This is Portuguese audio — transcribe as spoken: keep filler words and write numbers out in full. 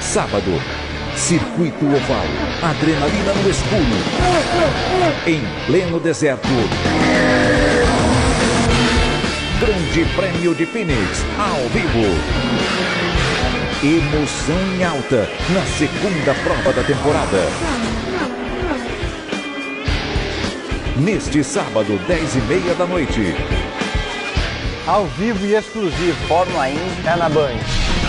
Sábado, circuito oval, adrenalina no escuro, em pleno deserto. Grande Prêmio de Phoenix, ao vivo. Emoção em alta na segunda prova da temporada. Neste sábado, dez e meia da noite. Ao vivo e exclusivo, Fórmula Indy é na Band.